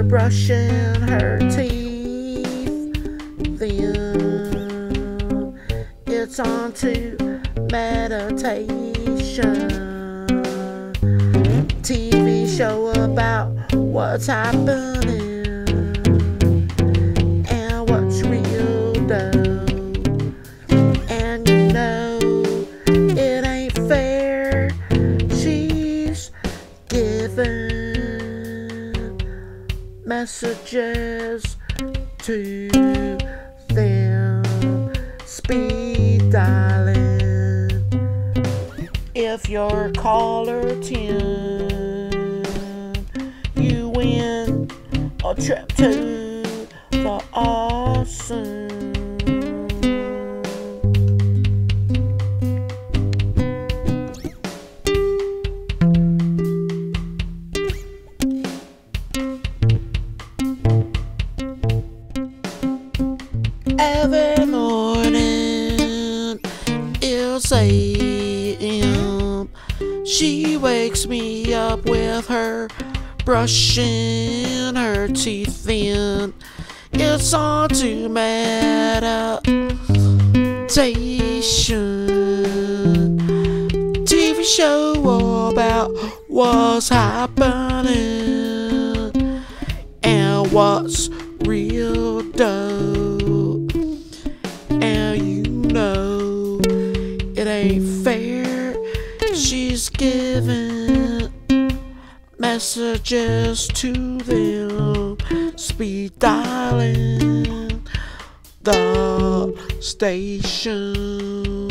brushing her teeth. Then it's on to meditation. TV show about what's happening and what's real though. And you know it ain't fair. She's giving messages to them, speed dialing. If you're caller 10, you win a trip to the awesome. Every morning, it's 8 a.m. She wakes me up with her brushing her teeth. Then it's on to meditation. TV show about what's happening and what's real dope. And you know it ain't fair. She's giving messages to them, speed dialing the station.